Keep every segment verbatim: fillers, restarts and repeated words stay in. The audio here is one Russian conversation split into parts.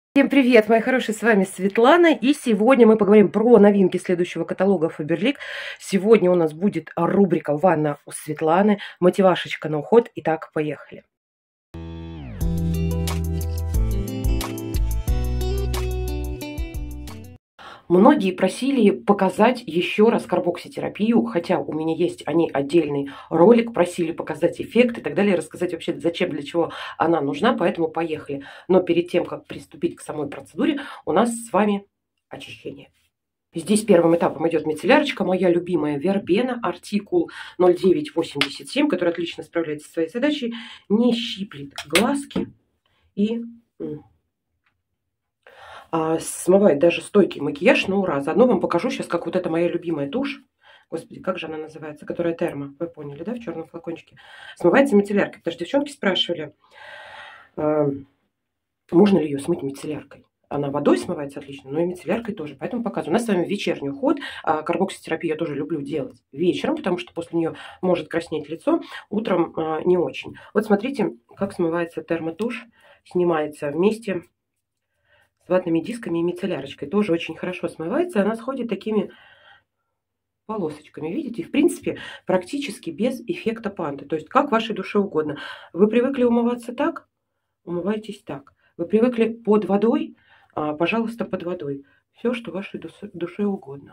Всем привет, мои хорошие, с вами Светлана, и сегодня мы поговорим про новинки следующего каталога Faberlic. Сегодня у нас будет рубрика «Ванна у Светланы», мотивашечка на уход. Итак, поехали. Многие просили показать еще раз карбокситерапию, хотя у меня есть о ней отдельный ролик, просили показать эффект и так далее, рассказать вообще зачем, для чего она нужна, поэтому поехали. Но перед тем, как приступить к самой процедуре, у нас с вами очищение. Здесь первым этапом идет мицеллярочка, моя любимая вербена, артикул ноль девять восемьдесят семь, который отлично справляется со своей задачей, не щиплет глазки и... А, смывает даже стойкий макияж на ура. Заодно вам покажу сейчас, как вот эта моя любимая тушь, господи, как же она называется, которая термо, вы поняли, да, в черном флакончике, смывается мицелляркой. Потому что девчонки спрашивали, э, можно ли ее смыть мицелляркой. Она водой смывается отлично, но и мицелляркой тоже. Поэтому показываю. У нас с вами вечерний уход. А карбокситерапию я тоже люблю делать вечером, потому что после нее может краснеть лицо. Утром а, не очень. Вот смотрите, как смывается термотушь. Снимается вместе с ватными дисками и мицеллярочкой. Тоже очень хорошо смывается. Она сходит такими полосочками, видите? И в принципе практически без эффекта панты. То есть как вашей душе угодно. Вы привыкли умываться так? Умывайтесь так. Вы привыкли под водой? А, пожалуйста, под водой. Все, что вашей душе угодно.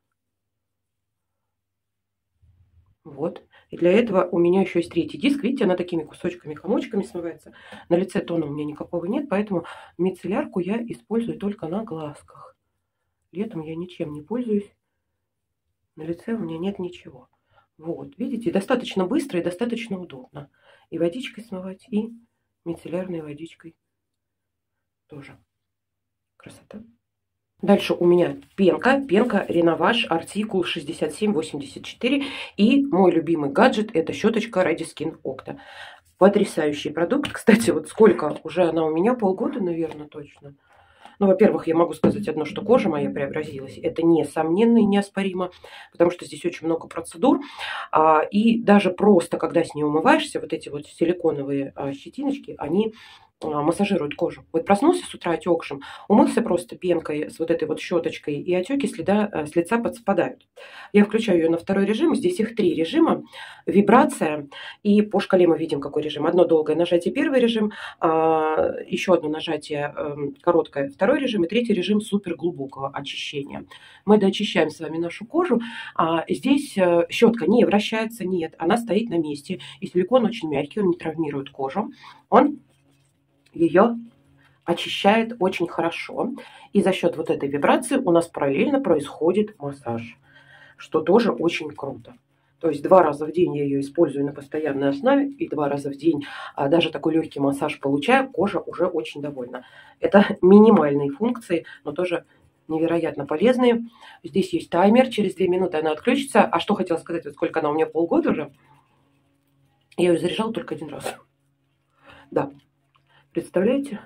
Вот. И для этого у меня еще есть третий диск. Видите, она такими кусочками, комочками смывается. На лице тона у меня никакого нет, поэтому мицеллярку я использую только на глазках. Летом я ничем не пользуюсь. На лице у меня нет ничего. Вот, видите, достаточно быстро и достаточно удобно. И водичкой смывать, и мицеллярной водичкой тоже. Красота. Дальше у меня пенка, пенка Renovage, артикул шестьдесят семь восемьдесят четыре. И мой любимый гаджет — это щеточка Ready Skin Octa. Потрясающий продукт. Кстати, вот сколько уже она у меня, полгода, наверное, точно. Ну, во-первых, я могу сказать одно, что кожа моя преобразилась. Это несомненно и неоспоримо, потому что здесь очень много процедур. А, и даже просто, когда с ней умываешься, вот эти вот силиконовые а, щетиночки, они массажируют кожу. Вот проснулся с утра отекшим, умылся просто пенкой с вот этой вот щеточкой, и отеки следа, с лица подспадают. Я включаю ее на второй режим. Здесь их три режима. Вибрация. И по шкале мы видим, какой режим. Одно долгое нажатие — первый режим, а, еще одно нажатие короткое — второй режим, и третий режим супер глубокого очищения. Мы доочищаем с вами нашу кожу. А здесь щетка не вращается, нет, она стоит на месте. И силикон очень мягкий, он не травмирует кожу. Он ее очищает очень хорошо. И за счет вот этой вибрации у нас параллельно происходит массаж, что тоже очень круто. То есть два раза в день я ее использую на постоянной основе, и два раза в день а, даже такой легкий массаж получаю, кожа уже очень довольна. Это минимальные функции, но тоже невероятно полезные. Здесь есть таймер, через две минуты она отключится. А что хотела сказать, вот сколько она у меня, полгода уже, я ее заряжала только один раз. Да. Представляете?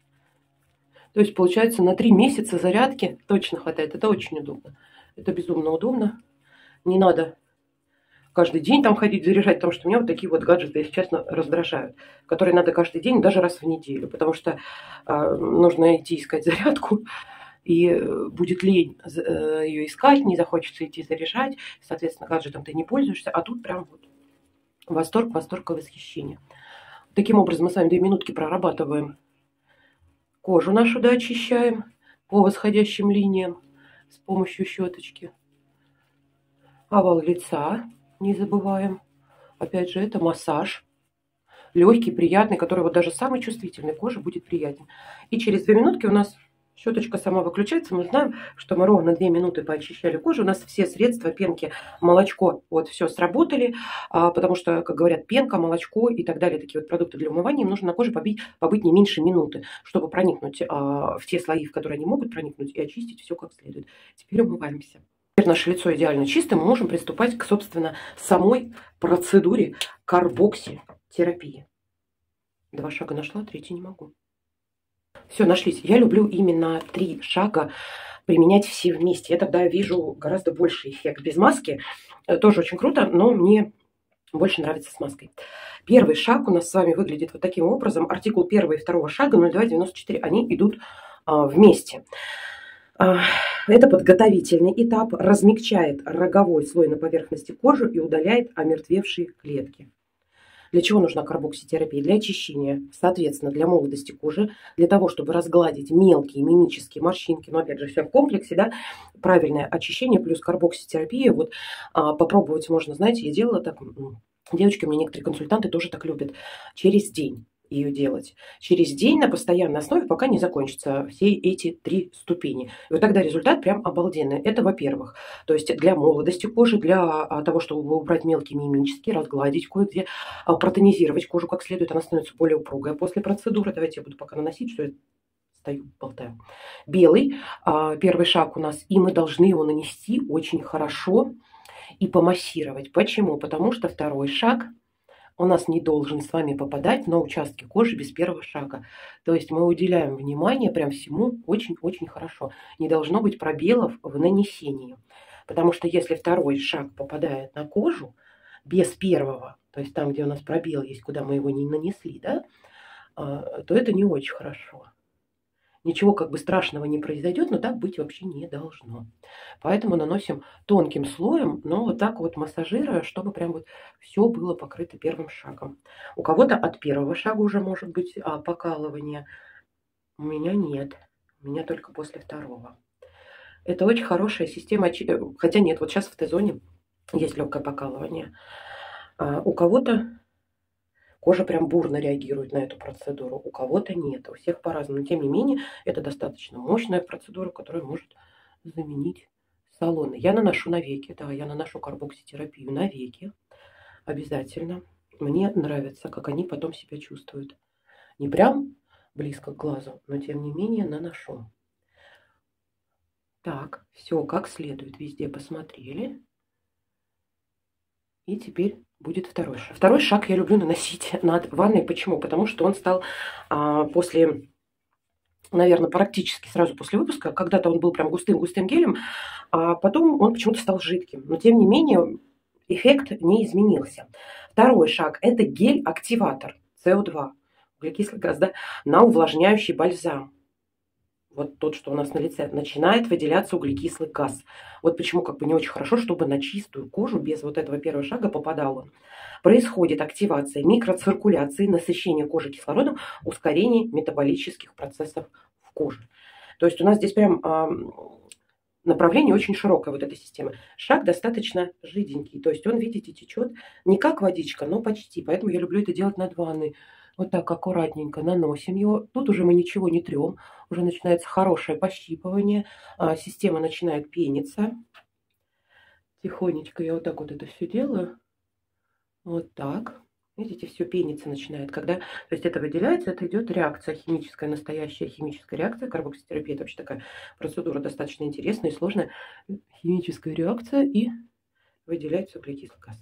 То есть, получается, на три месяца зарядки точно хватает. Это очень удобно. Это безумно удобно. Не надо каждый день там ходить заряжать, потому что меня вот такие вот гаджеты, если честно, раздражают. Которые надо каждый день, даже раз в неделю. Потому что э, нужно идти искать зарядку. И будет лень э, ее искать, не захочется идти заряжать. Соответственно, гаджетом ты не пользуешься. А тут прям вот восторг, восторг и восхищение. Таким образом, мы с вами две минутки прорабатываем кожу нашу, да, очищаем по восходящим линиям с помощью щеточки. Овал лица не забываем. Опять же, это массаж. Легкий, приятный, который вот даже самой чувствительной коже будет приятен. И через две минутки у нас щеточка сама выключается. Мы знаем, что мы ровно две минуты поочищали кожу. У нас все средства, пенки, молочко, вот все сработали. А, потому что, как говорят, пенка, молочко и так далее, такие вот продукты для умывания, им нужно на коже побыть, побыть не меньше минуты, чтобы проникнуть а, в те слои, в которые они могут проникнуть, и очистить все как следует. Теперь умываемся. Теперь наше лицо идеально чистое, мы можем приступать к, собственно, самой процедуре карбокситерапии. Два шага нашла, третий не могу. Все, нашлись. Я люблю именно три шага применять все вместе. Я тогда вижу гораздо больший эффект. Без маски тоже очень круто, но мне больше нравится с маской. Первый шаг у нас с вами выглядит вот таким образом. Артикул первого и второго шага ноль два девяносто четыре, они идут вместе. Это подготовительный этап, размягчает роговой слой на поверхности кожи и удаляет омертвевшие клетки. Для чего нужна карбокситерапия? Для очищения, соответственно, для молодости кожи, для того, чтобы разгладить мелкие мимические морщинки. Но опять же, все в комплексе, да, правильное очищение плюс карбокситерапия. Вот а, попробовать можно, знаете, я делала так, девочки, мне некоторые консультанты тоже так любят, через день ее делать. Через день на постоянной основе, пока не закончатся все эти три ступени. И вот тогда результат прям обалденный. Это, во-первых, то есть для молодости кожи, для того, чтобы убрать мелкие мимические, разгладить кое-где, протонизировать кожу как следует, она становится более упругая после процедуры. Давайте я буду пока наносить, что я стою, болтаю. Белый, первый шаг у нас, и мы должны его нанести очень хорошо и помассировать. Почему? Потому что второй шаг у нас не должен с вами попадать на участки кожи без первого шага. То есть мы уделяем внимание прям всему очень-очень хорошо. Не должно быть пробелов в нанесении. Потому что если второй шаг попадает на кожу без первого, то есть там, где у нас пробел есть, куда мы его не нанесли, да, то это не очень хорошо. Ничего как бы страшного не произойдет, но так быть вообще не должно. Поэтому наносим тонким слоем, но вот так вот массажируя, чтобы прям вот все было покрыто первым шагом. У кого-то от первого шага уже может быть а, покалывание. У меня нет. У меня только после второго. Это очень хорошая система. Хотя нет, вот сейчас в Т-зоне есть легкое покалывание. А у кого-то кожа прям бурно реагирует на эту процедуру, у кого-то нет, у всех по-разному. Тем не менее, это достаточно мощная процедура, которая может заменить салоны. Я наношу на веки, да, я наношу карбокситерапию на веки, обязательно. Мне нравится, как они потом себя чувствуют. Не прям близко к глазу, но тем не менее наношу. Так, все как следует, везде посмотрели. И теперь будет второй шаг. Второй шаг я люблю наносить над ванной. Почему? Потому что он стал а, после, наверное, практически сразу после выпуска. Когда-то он был прям густым-густым гелем, а потом он почему-то стал жидким. Но тем не менее эффект не изменился. Второй шаг – это гель-активатор С О два, углекислый газ, да, на увлажняющий бальзам. Вот тот, что у нас на лице, начинает выделяться углекислый газ. Вот почему как бы не очень хорошо, чтобы на чистую кожу без вот этого первого шага попадал он. Происходит активация микроциркуляции, насыщение кожи кислородом, ускорение метаболических процессов в коже. То есть у нас здесь прям а, направление очень широкое вот этой системы. Шаг достаточно жиденький, то есть он, видите, течет не как водичка, но почти. Поэтому я люблю это делать над ванной. Вот так аккуратненько наносим его. Тут уже мы ничего не трем. Уже начинается хорошее пощипывание. А, система начинает пениться. Тихонечко я вот так вот это все делаю. Вот так. Видите, все пениться начинает. Когда, то есть это выделяется, это идет реакция химическая, настоящая химическая реакция. Карбокситерапия – это вообще такая процедура достаточно интересная и сложная. Химическая реакция, и выделяется углекислый газ.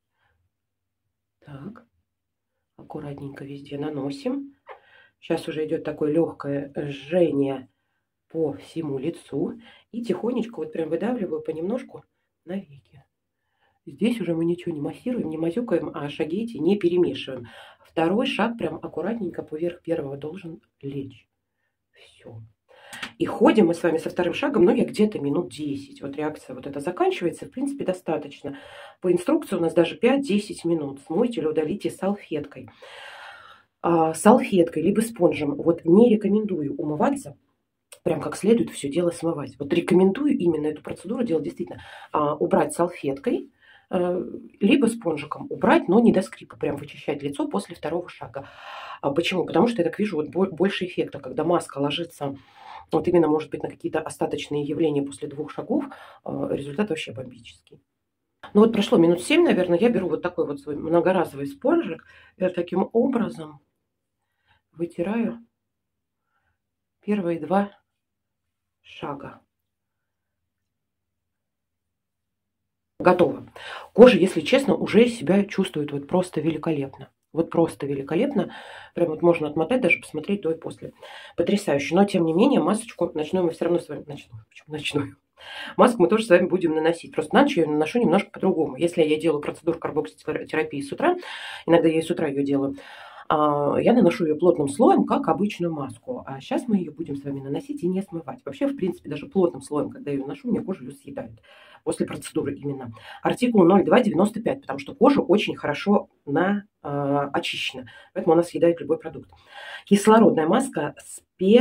Так. Аккуратненько везде наносим. Сейчас уже идет такое легкое жжение по всему лицу. И тихонечко вот прям выдавливаю понемножку на веки. Здесь уже мы ничего не массируем, не мазюкаем, а шаги эти не перемешиваем. Второй шаг прям аккуратненько поверх первого должен лечь. Все. И ходим мы с вами со вторым шагом, ну, я где-то минут десять. Вот реакция вот эта заканчивается, в принципе, достаточно. По инструкции у нас даже пять-десять минут. Смойте или удалите салфеткой. А, салфеткой, либо спонжем. Вот не рекомендую умываться, прям как следует все дело смывать. Вот рекомендую именно эту процедуру делать действительно. А, убрать салфеткой, а, либо спонжиком убрать, но не до скрипа. Прям вычищать лицо после второго шага. А, почему? Потому что я так вижу вот больше эффекта, когда маска ложится... Вот именно, может быть, на какие-то остаточные явления после двух шагов, результат вообще бомбический. Ну вот прошло минут семь, наверное, я беру вот такой вот свой многоразовый спонжик. И вот таким образом вытираю первые два шага. Готово. Кожа, если честно, уже себя чувствует вот просто великолепно. Вот просто великолепно. Прям вот можно отмотать, даже посмотреть до и после. Потрясающе. Но, тем не менее, масочку ночную мы все равно с вами... Ночную. Почему ночную? Маску мы тоже с вами будем наносить. Просто на ночь я ее наношу немножко по-другому. Если я делаю процедуру карбокситерапии с утра, иногда я и с утра ее делаю, Я наношу ее плотным слоем, как обычную маску. А сейчас мы ее будем с вами наносить и не смывать. Вообще, в принципе, даже плотным слоем, когда я ее наношу, мне кожа ее съедает. После процедуры именно. Артикул ноль два девяносто пять, потому что кожа очень хорошо на, э, очищена. Поэтому она съедает любой продукт. Кислородная маска с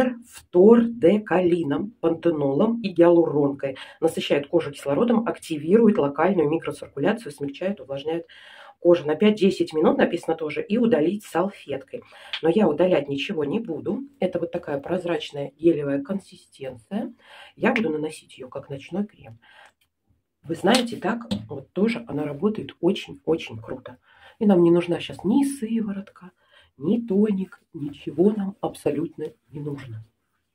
перфтордекалином, пантенолом и гиалуронкой. Насыщает кожу кислородом, активирует локальную микроциркуляцию, смягчает, увлажняет кожу. На пять-десять минут написано тоже. И удалить салфеткой. Но я удалять ничего не буду. Это вот такая прозрачная гелевая консистенция. Я буду наносить ее как ночной крем. Вы знаете, так вот тоже она работает очень-очень круто. И нам не нужна сейчас ни сыворотка, ни тоник, ничего нам абсолютно не нужно.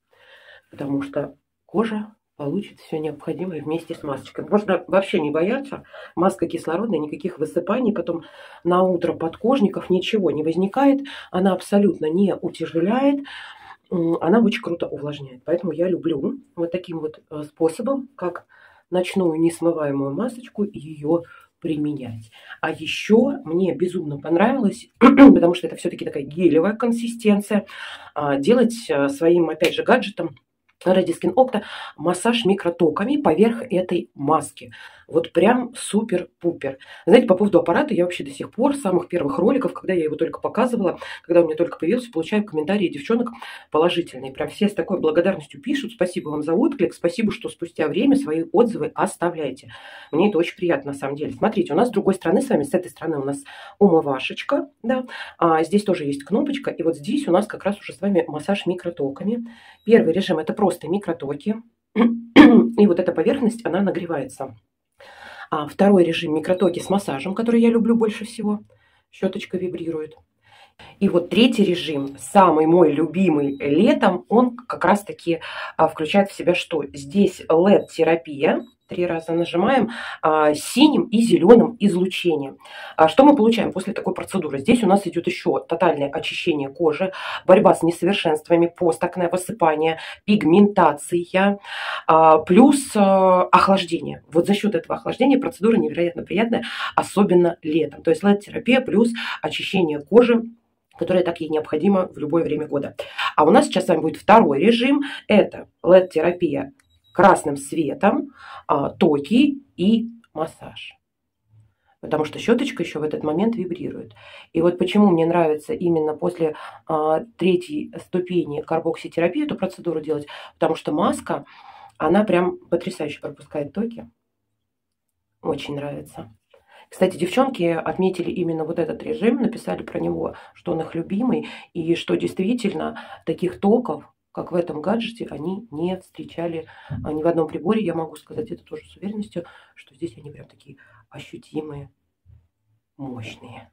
Потому что кожа получит все необходимое вместе с масочкой. Можно вообще не бояться. Маска кислородная, никаких высыпаний, потом на утро подкожников ничего не возникает. Она абсолютно не утяжеляет. Она очень круто увлажняет. Поэтому я люблю вот таким вот способом, как ночную несмываемую масочку, ее применять. А еще мне безумно понравилось, потому что это все-таки такая гелевая консистенция, делать своим, опять же, гаджетом Rediskin Octa массаж микротоками поверх этой маски. Вот прям супер-пупер. Знаете, по поводу аппарата я вообще до сих пор, с самых первых роликов, когда я его только показывала, когда у меня только появился, получаю комментарии девчонок положительные. Прям все с такой благодарностью пишут. Спасибо вам за отклик, спасибо, что спустя время свои отзывы оставляете. Мне это очень приятно на самом деле. Смотрите, у нас с другой стороны, с вами, с этой стороны у нас умывашечка, да, а здесь тоже есть кнопочка, и вот здесь у нас как раз уже с вами массаж микротоками. Первый режим — это просто микротоки, и вот эта поверхность, она нагревается. А второй режим — микротоки с массажем, который я люблю больше всего. Щеточка вибрирует. И вот третий режим, самый мой любимый летом, он как раз таки а, включает в себя что? Здесь эл и ди-терапия. Три раза нажимаем а, синим и зеленым излучением. А что мы получаем после такой процедуры? Здесь у нас идет еще тотальное очищение кожи, борьба с несовершенствами, постакне, высыпание, пигментация, а, плюс а, охлаждение. Вот за счет этого охлаждения процедура невероятно приятная, особенно летом. То есть эл и ди-терапия плюс очищение кожи, которая так ей необходима в любое время года. А у нас сейчас с вами будет второй режим. Это эл и ди-терапия красным светом, а, токи и массаж. Потому что щеточка еще в этот момент вибрирует. И вот почему мне нравится именно после а, третьей ступени карбокситерапии эту процедуру делать. Потому что маска, она прям потрясающе пропускает токи. Очень нравится. Кстати, девчонки отметили именно вот этот режим, написали про него, что он их любимый, и что действительно таких токов, как в этом гаджете, они не встречали ни в одном приборе. Я могу сказать это тоже с уверенностью, что здесь они прям такие ощутимые, мощные.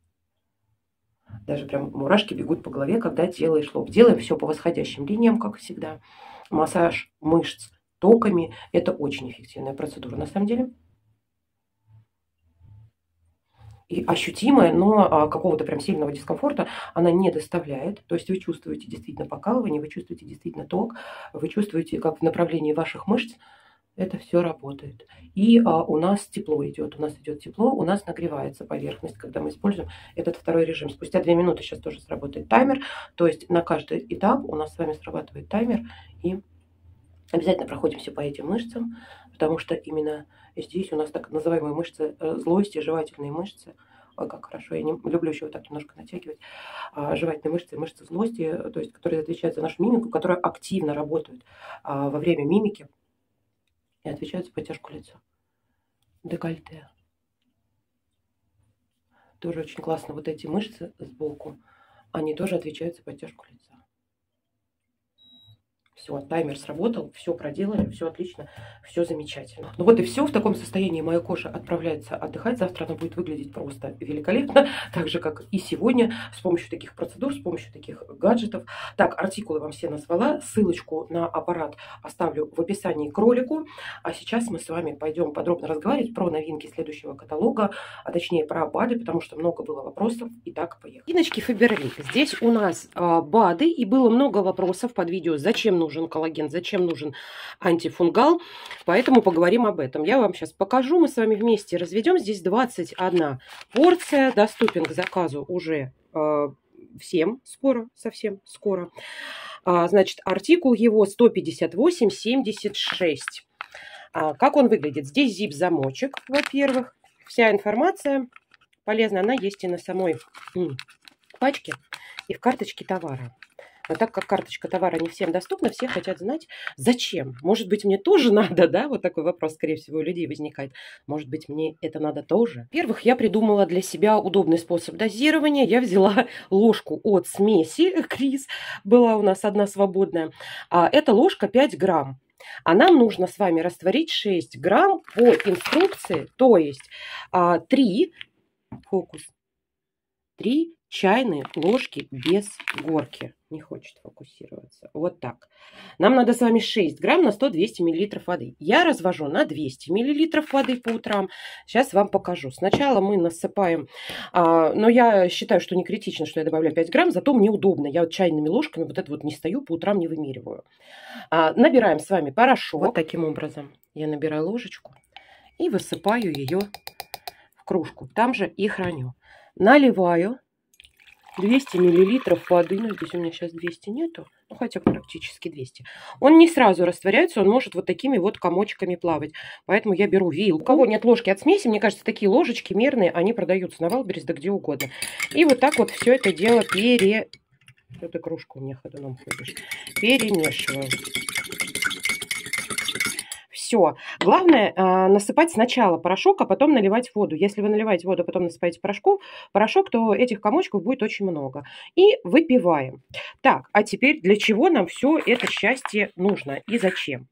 Даже прям мурашки бегут по голове, когда делаешь лоб. Делаем все по восходящим линиям, как всегда. Массаж мышц токами – это очень эффективная процедура на самом деле. И ощутимая, но какого-то прям сильного дискомфорта она не доставляет. То есть вы чувствуете действительно покалывание, вы чувствуете действительно ток, вы чувствуете, как в направлении ваших мышц это все работает. И а, у нас тепло идет, у нас идет тепло, у нас нагревается поверхность, когда мы используем этот второй режим. Спустя две минуты сейчас тоже сработает таймер, то есть на каждый этап у нас с вами срабатывает таймер, и обязательно проходимся по этим мышцам, потому что именно здесь у нас так называемые мышцы злости, жевательные мышцы. Ой, как хорошо, я не люблю еще вот так немножко натягивать. А, жевательные мышцы, мышцы злости, то есть которые отвечают за нашу мимику, которые активно работают а, во время мимики и отвечают за подтяжку лица. Декольте. Тоже очень классно. Вот эти мышцы сбоку, они тоже отвечают за подтяжку лица. Все, таймер сработал, все проделали, все отлично, все замечательно. Ну вот и все. В таком состоянии моя кожа отправляется отдыхать. Завтра она будет выглядеть просто великолепно, так же, как и сегодня, с помощью таких процедур, с помощью таких гаджетов. Так, артикулы вам все назвала. Ссылочку на аппарат оставлю в описании к ролику. А сейчас мы с вами пойдем подробно разговаривать про новинки следующего каталога, а точнее про БАДы, потому что много было вопросов. Итак, поехали. Иночки Фаберлик. Здесь у нас а, БАДы, и было много вопросов под видео, зачем нужно нужен коллаген, зачем нужен антифунгал, поэтому поговорим об этом. Я вам сейчас покажу, мы с вами вместе разведем. Здесь двадцать одна порция, доступен к заказу уже э, всем скоро, совсем скоро. А, значит, артикул его сто пятьдесят восемь семьдесят шесть. А, как он выглядит? Здесь зип-замочек, во-первых. Вся информация полезная, она есть и на самой пачке, и в карточке товара. Но так как карточка товара не всем доступна, все хотят знать, зачем. Может быть, мне тоже надо, да? Вот такой вопрос, скорее всего, у людей возникает. Может быть, мне это надо тоже? Во-первых, я придумала для себя удобный способ дозирования. Я взяла ложку от смеси Крис, была у нас одна свободная. А эта ложка пять грамм. А нам нужно с вами растворить шесть грамм по инструкции, то есть три, фокус, три чайные ложки без горки. Не хочет фокусироваться. Вот так. Нам надо с вами шесть грамм на сто — двести миллилитров воды. Я развожу на двести миллилитров воды по утрам. Сейчас вам покажу. Сначала мы насыпаем, а, но я считаю, что не критично, что я добавляю пять грамм, зато мне удобно. Я вот чайными ложками вот это вот не стою, по утрам не вымериваю. А, набираем с вами порошок. Вот таким образом я набираю ложечку и высыпаю ее в кружку. Там же и храню. Наливаю двести миллилитров воды. Ну, здесь у меня сейчас двести нету. Ну, хотя практически двести. Он не сразу растворяется, он может вот такими вот комочками плавать. Поэтому я беру вилку. У кого нет ложки от смеси, мне кажется, такие ложечки мерные, они продаются на Вайлдберрис, да где угодно. И вот так вот все это дело пере... Эта кружка у меня ходуном ходишь. Перемешиваю. Все. Главное а, насыпать сначала порошок, а потом наливать воду. Если вы наливаете воду, а потом насыпаете порошку, порошок, то этих комочков будет очень много. И выпиваем. Так, а теперь для чего нам все это счастье нужно и зачем?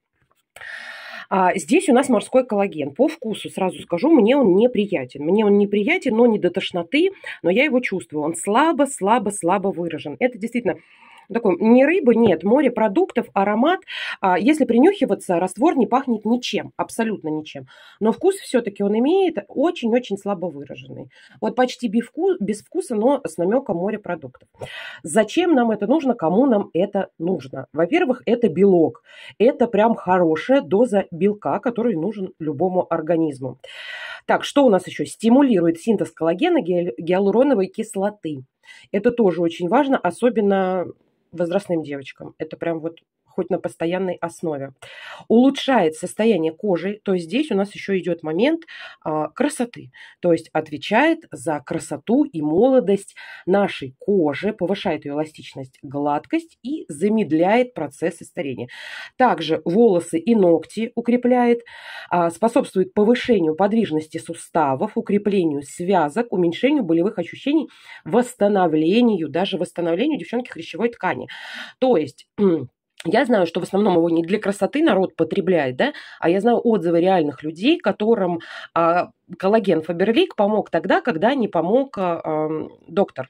А, здесь у нас морской коллаген. По вкусу, сразу скажу, мне он неприятен. Мне он неприятен, но не до тошноты, но я его чувствую. Он слабо, слабо, слабо выражен. Это действительно... Такой, не рыба, нет, морепродуктов, аромат. А, если принюхиваться, раствор не пахнет ничем, абсолютно ничем. Но вкус все-таки он имеет очень-очень слабо выраженный. Вот почти без, вкус, без вкуса, но с намеком морепродуктов. Зачем нам это нужно, кому нам это нужно? Во-первых, это белок. Это прям хорошая доза белка, который нужен любому организму. Так, что у нас еще? Стимулирует синтез коллагена, гиалуроновой кислоты. Это тоже очень важно, особенно возрастным девочкам. Это прям вот хоть на постоянной основе. Улучшает состояние кожи, то есть здесь у нас еще идет момент а, красоты. То есть отвечает за красоту и молодость нашей кожи, повышает ее эластичность, гладкость и замедляет процессы старения. Также волосы и ногти укрепляет, а, способствует повышению подвижности суставов, укреплению связок, уменьшению болевых ощущений, восстановлению, даже восстановлению, девчонки, хрящевой ткани. То есть... Я знаю, что в основном его не для красоты народ потребляет, да, а я знаю отзывы реальных людей, которым а, коллаген Фаберлик помог тогда, когда не помог а, доктор.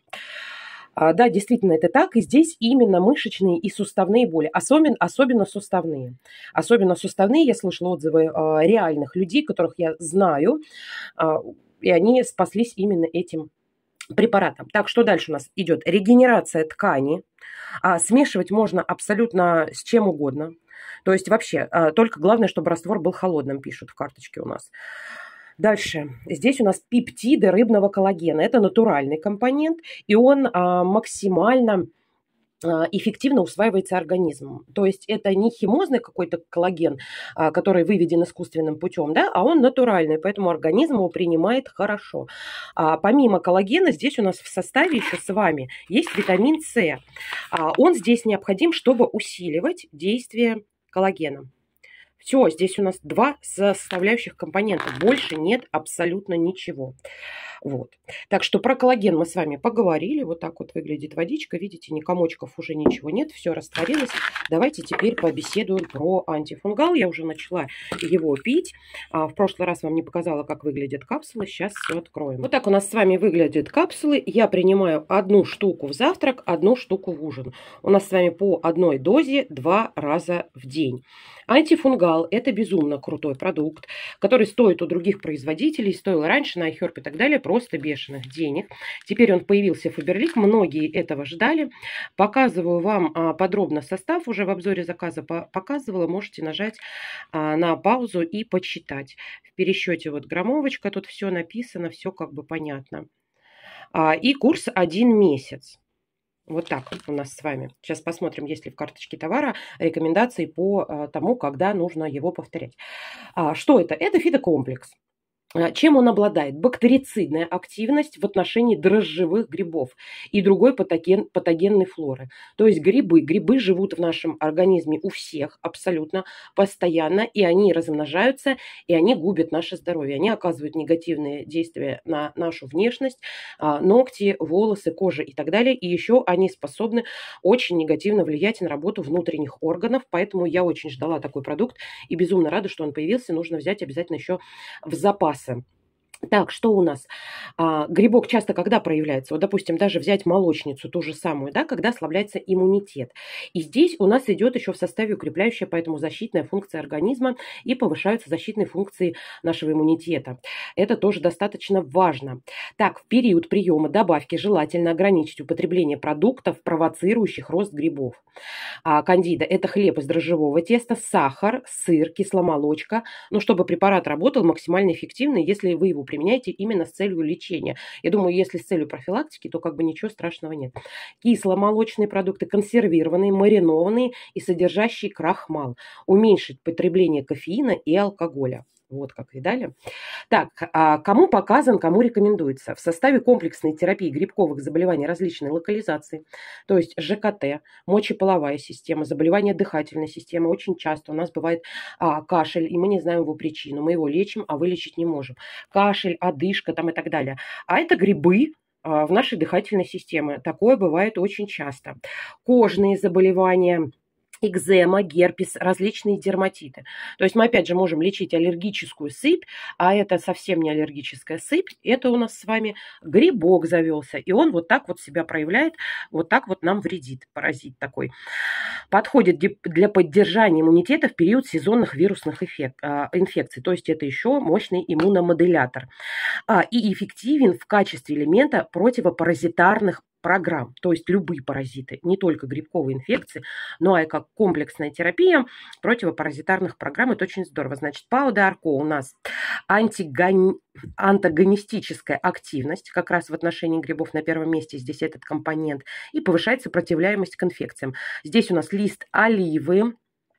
А, да, действительно, это так. И здесь именно мышечные и суставные боли, особенно, особенно суставные. Особенно суставные, я слышала отзывы а, реальных людей, которых я знаю, а, и они спаслись именно этим препаратом. Так, что дальше у нас идет? Регенерация ткани. А, смешивать можно абсолютно с чем угодно. То есть вообще, а, только главное, чтобы раствор был холодным, пишут в карточке у нас. Дальше. Здесь у нас пептиды рыбного коллагена. Это натуральный компонент, и он а, максимально... эффективно усваивается организмом. То есть это не химозный какой-то коллаген, который выведен искусственным путем, да, а он натуральный, поэтому организм его принимает хорошо. А помимо коллагена здесь у нас в составе еще с вами есть витамин С. Он здесь необходим, чтобы усиливать действие коллагена. Все, здесь у нас два составляющих компонента. Больше нет абсолютно ничего. Вот. Так что про коллаген мы с вами поговорили. Вот так вот выглядит водичка. Видите, ни комочков уже ничего нет. Все растворилось. Давайте теперь побеседуем про антифунгал. Я уже начала его пить. А в прошлый раз вам не показала, как выглядят капсулы. Сейчас все откроем. Вот так у нас с вами выглядят капсулы. Я принимаю одну штуку в завтрак, одну штуку в ужин. У нас с вами по одной дозе два раза в день. Антифунгал – это безумно крутой продукт, который стоит у других производителей, стоил раньше на iHerb и так далее просто бешеных денег. Теперь он появился в Фаберлик, многие этого ждали. Показываю вам подробно состав, уже в обзоре заказа показывала, можете нажать на паузу и почитать. В пересчете вот граммовочка, тут все написано, все как бы понятно. И курс один месяц. Вот так у нас с вами. Сейчас посмотрим, есть ли в карточке товара рекомендации по а, тому, когда нужно его повторять. А, что это? Это фитокомплекс. Чем он обладает? Бактерицидная активность в отношении дрожжевых грибов и другой патоген, патогенной флоры. То есть грибы. Грибы живут в нашем организме у всех абсолютно постоянно, и они размножаются, и они губят наше здоровье. Они оказывают негативные действия на нашу внешность, ногти, волосы, кожа и так далее. И еще они способны очень негативно влиять на работу внутренних органов. Поэтому я очень ждала такой продукт и безумно рада, что он появился. Нужно взять обязательно еще в запас. Так, что у нас? А, грибок часто когда проявляется? Вот, допустим, даже взять молочницу, ту же самую, да, когда ослабляется иммунитет. И здесь у нас идет еще в составе укрепляющая, поэтому защитная функция организма и повышаются защитные функции нашего иммунитета. Это тоже достаточно важно. Так, в период приема добавки желательно ограничить употребление продуктов, провоцирующих рост грибов. А, кандида – это хлеб из дрожжевого теста, сахар, сыр, кисломолочка, ну, чтобы препарат работал максимально эффективно, если вы его применяете именно с целью лечения. Я думаю, если с целью профилактики, то как бы ничего страшного нет. Кисломолочные продукты, консервированные, маринованные и содержащие крахмал. Уменьшить потребление кофеина и алкоголя. Вот как видали. Так, а кому показан, кому рекомендуется? В составе комплексной терапии грибковых заболеваний различной локализации, то есть ЖКТ, мочеполовая система, заболевания дыхательной системы. Очень часто у нас бывает а, кашель, и мы не знаем его причину. Мы его лечим, а вылечить не можем. Кашель, одышка там и так далее. А это грибы а, в нашей дыхательной системе. Такое бывает очень часто. Кожные заболевания, экзема, герпес, различные дерматиты. То есть мы опять же можем лечить аллергическую сыпь, а это совсем не аллергическая сыпь, это у нас с вами грибок завелся, и он вот так вот себя проявляет, вот так вот нам вредит, паразит такой. Подходит для поддержания иммунитета в период сезонных вирусных инфекций, то есть это еще мощный иммуномодулятор. И эффективен в качестве элемента противопаразитарных программ, то есть любые паразиты, не только грибковые инфекции, но и как комплексная терапия противопаразитарных программ. Это очень здорово. Значит, паудаарко у нас антигон... антагонистическая активность, как раз в отношении грибов на первом месте здесь этот компонент, и повышает сопротивляемость к инфекциям. Здесь у нас лист оливы.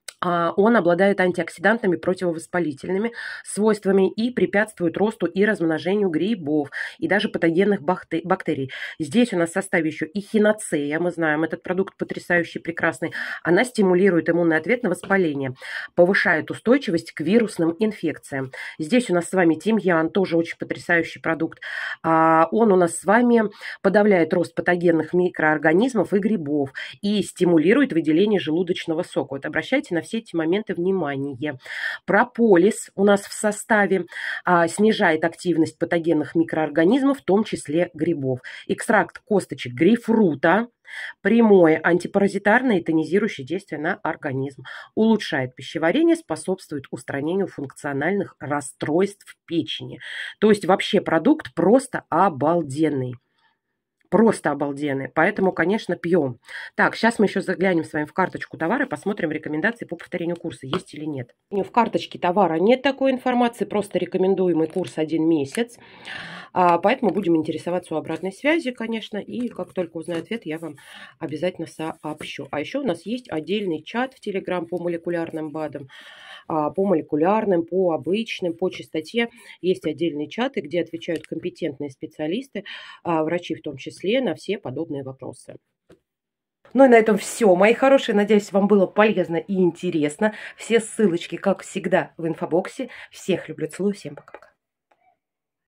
Он обладает антиоксидантными, противовоспалительными свойствами и препятствует росту и размножению грибов и даже патогенных бактерий. Здесь у нас в составе еще эхиноцея, мы знаем, этот продукт потрясающий, прекрасный. Она стимулирует иммунный ответ на воспаление, повышает устойчивость к вирусным инфекциям. Здесь у нас с вами тимьян, тоже очень потрясающий продукт. Он у нас с вами подавляет рост патогенных микроорганизмов и грибов и стимулирует выделение желудочного сока. Вот обращайте на все эти моменты внимания. Прополис у нас в составе а, снижает активность патогенных микроорганизмов, в том числе грибов. Экстракт косточек грейпфрута, прямое антипаразитарное и тонизирующее действие на организм. Улучшает пищеварение, способствует устранению функциональных расстройств печени. То есть вообще продукт просто обалденный. Просто обалденные. Поэтому, конечно, пьем. Так, сейчас мы еще заглянем с вами в карточку товара и посмотрим рекомендации по повторению курса, есть или нет. В карточке товара нет такой информации, просто рекомендуемый курс один месяц. А, поэтому будем интересоваться у обратной связи, конечно, и как только узнаю ответ, я вам обязательно сообщу. А еще у нас есть отдельный чат в Telegram по молекулярным БАДам, по молекулярным, по обычным, по частоте. Есть отдельные чаты, где отвечают компетентные специалисты, врачи в том числе, на все подобные вопросы. Ну и на этом все, мои хорошие. Надеюсь, вам было полезно и интересно. Все ссылочки, как всегда, в инфобоксе. Всех люблю, целую, всем пока-пока.